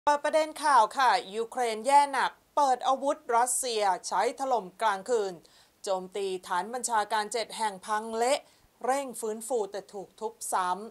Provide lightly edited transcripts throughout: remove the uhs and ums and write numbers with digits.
เปิดประเด็นข่าวค่ะยูเครนแย่หนักเปิดอาวุธรัสเซียใช้ถล่มกลางคืนโจมตีฐานบัญชาการ7แห่งพังเละเร่งฟื้นฟูแต่ถูกทุบซ้ำ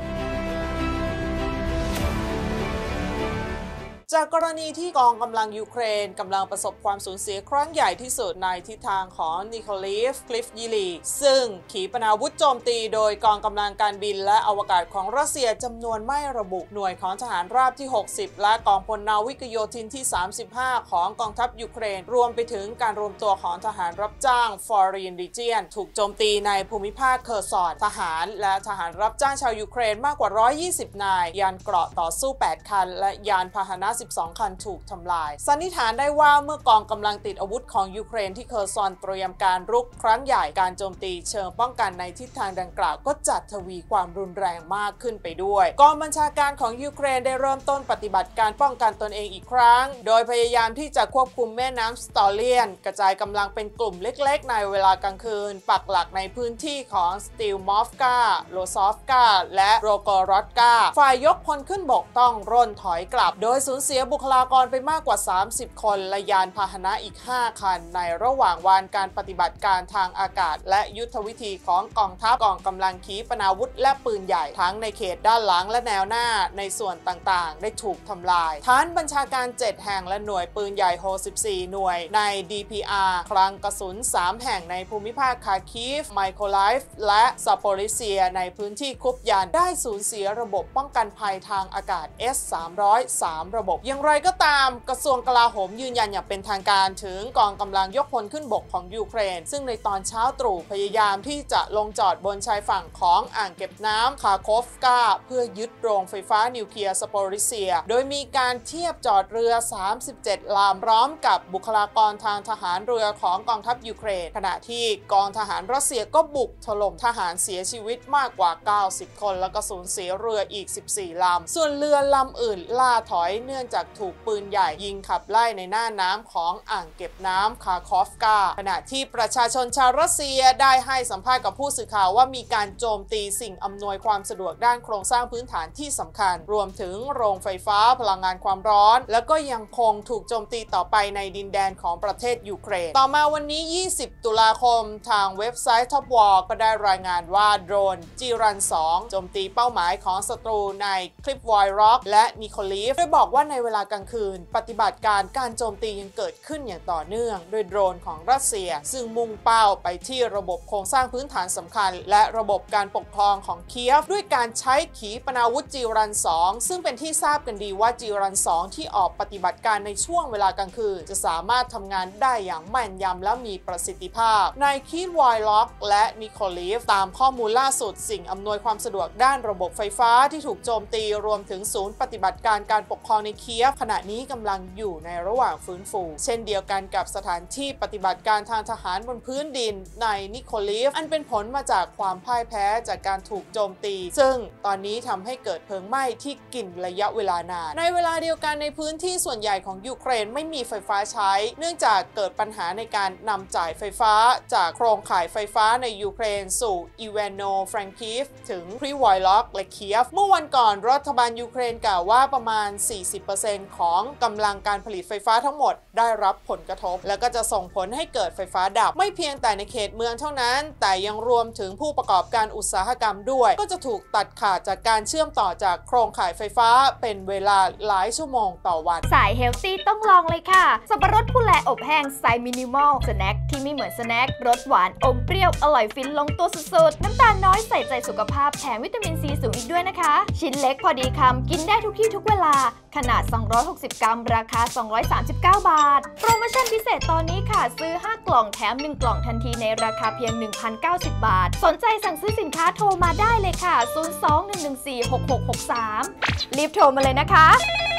จากกรณีที่กองกำลังยูเครนกำลังประสบความสูญเสียครั้งใหญ่ที่สุดในทิศทางของนิโคลีฟคลิฟยิลีซึ่งขีปนาวุธโจมตีโดยกองกำลังการบินและอวกาศของรัสเซียจำนวนไม่ระบุหน่วยของทหารราบที่60และกองพลนาวิกโยธินที่35ของกองทัพยูเครนรวมไปถึงการรวมตัวของทหารรับจ้าง Foreign Legion ถูกโจมตีในภูมิภาคเคอร์ซอนทหารและทหารรับจ้างชาวยูเครนมากกว่า120นายยานเกราะต่อสู้8คันและยานพาหนะ12คันถูกทำลายสันนิษฐานได้ว่าเมื่อกองกำลังติดอาวุธของยูเครนที่เคอร์ซอนเตรียมการรุกครั้งใหญ่การโจมตีเชิงป้องกันในทิศทางดังกล่าวก็จัดทวีความรุนแรงมากขึ้นไปด้วยกองบัญชาการของยูเครนได้เริ่มต้นปฏิบัติการป้องกันตนเองอีกครั้งโดยพยายามที่จะควบคุมแม่น้ำสตอเลียนกระจายกำลังเป็นกลุ่มเล็กๆในเวลากลางคืนปักหลักในพื้นที่ของสติลมอฟกาโลซอฟกาและโรโกรอตกาฝ่ายยกพลขึ้นบกต้องร่นถอยกลับโดยสูญเสียบุคลากรไปมากกว่า30คนและยานพาหนะอีก5คันในระหว่างวันการปฏิบัติการทางอากาศและยุทธวิธีของกองทัพกองกำลังขีปนาวุธและปืนใหญ่ทั้งในเขตด้านหลังและแนวหน้าในส่วนต่างๆได้ถูกทำลายฐานบัญชาการ7แห่งและหน่วยปืนใหญ่64หน่วยใน DPR คลังกระสุน3แห่งในภูมิภาคคาคีฟไมโคลาฟและซาโปริเซียในพื้นที่คุปยันได้สูญเสียระบบป้องกันภัยทางอากาศ S-300 3ระบบอย่างไรก็ตามกระทรวงกลาโหมยืนยันอย่างเป็นทางการถึงกองกำลังยกพลขึ้นบกของยูเครนซึ่งในตอนเช้าตรู่พยายามที่จะลงจอดบนชายฝั่งของอ่างเก็บน้ำคาโคฟกาเพื่อยึดโรงไฟฟ้านิวเคลียร์ซาโปริเซียโดยมีการเทียบจอดเรือ37ลำพร้อมกับบุคลากรทางทหารเรือของกองทัพยูเครนขณะที่กองทหารรัสเซียก็บุกถล่มทหารเสียชีวิตมากกว่า90คนและก็สูญเสียเรืออีก14ลำส่วนเรือลำอื่นล่าถอยเนื่องจากถูกปืนใหญ่ยิงขับไล่ในหน้าน้ำของอ่างเก็บน้ำคาคอฟกาขณะที่ประชาชนชาวรัสเซียได้ให้สัมภาษณ์กับผู้สื่อข่าวว่ามีการโจมตีสิ่งอำนวยความสะดวกด้านโครงสร้างพื้นฐานที่สำคัญรวมถึงโรงไฟฟ้าพลังงานความร้อนแล้วก็ยังคงถูกโจมตีต่อไปในดินแดนของประเทศยูเครนต่อมาวันนี้20ตุลาคมทางเว็บไซต์ Top War ก็ได้รายงานว่าโดรนจีรัน2โจมตีเป้าหมายของศัตรูในคลิปวอยร็อกและนิโคลีฟโดยบอกว่าในเวลากลางคืนปฏิบัติการโจมตียังเกิดขึ้นอย่างต่อเนื่องโดยโดรนของรัสเซียซึ่งมุ่งเป้าไปที่ระบบโครงสร้างพื้นฐานสำคัญและระบบการปกครองของเคียฟด้วยการใช้ขีปนาวุธจีรัน2ซึ่งเป็นที่ทราบกันดีว่าจีรัน2ที่ออกปฏิบัติการในช่วงเวลากลางคืนจะสามารถทำงานได้อย่างแม่นยำและมีประสิทธิภาพในคีวอยล็อกและนิโคลีฟตามข้อมูลล่าสุดสิ่งอำนวยความสะดวกด้านระบบไฟฟ้าที่ถูกโจมตีรวมถึงศูนย์ปฏิบัติการการปกครองในเคียฟขณะนี้กำลังอยู่ในระหว่างฟื้นฟูเช่นเดียวกันกับสถานที่ปฏิบัติการทางทหารบนพื้นดินในนิโคลีฟอันเป็นผลมาจากความพ่ายแพ้จากการถูกโจมตีซึ่งตอนนี้ทำให้เกิดเพลิงไหม้ที่กินระยะเวลานานในเวลาเดียวกันในพื้นที่ส่วนใหญ่ของยูเครนไม่มีไฟฟ้าใช้เนื่องจากเกิดปัญหาในการนำจ่ายไฟฟ้าจากโครงข่ายไฟฟ้าในยูเครนสู่อีวานโนฟรังคีฟถึงพรีวอยล็อกและเคียฟเมื่อวันก่อนรัฐบาลยูเครนกล่าวว่าประมาณ 40% ของกำลังการผลิตไฟฟ้าทั้งหมดได้รับผลกระทบและก็จะส่งผลให้เกิดไฟฟ้าดับไม่เพียงแต่ในเขตเมืองเท่านั้นแต่ยังรวมถึงผู้ประกอบการอุตสาหกรรมด้วยก็จะถูกตัดขาดจากการเชื่อมต่อจากโครงข่ายไฟฟ้าเป็นเวลาหลายชั่วโมงต่อวันสายเฮลตี้ต้องลองเลยค่ะสับปะรดผู้แลอบแห้งสายมินิมอลสแน็คที่ไม่เหมือนสแน็ครสหวานอมเปรี้ยวอร่อยฟินลงตัวสุดๆน้ำตาลน้อยใส่ใจสุขภาพแถมวิตามินซีสูงอีกด้วยนะคะชิ้นเล็กพอดีคำกินได้ทุกที่ทุกเวลาขนาด260 กรัมราคา239 บาทโปรโมชั่นพิเศษตอนนี้ค่ะซื้อ5กล่องแถม1กล่องทันทีในราคาเพียง 1,090 บาทสนใจสั่งซื้อสินค้าโทรมาได้เลยค่ะ 02-114-6663 รีบโทรมาเลยนะคะ